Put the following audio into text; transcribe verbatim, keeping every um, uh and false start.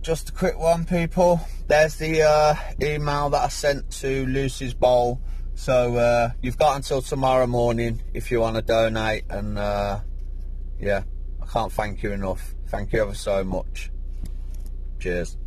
just a quick one, people. There's the uh, email that I sent to Lucy's Bowl. So uh, you've got until tomorrow morning if you want to donate. And uh, yeah, I can't thank you enough. Thank you ever so much. Cheers.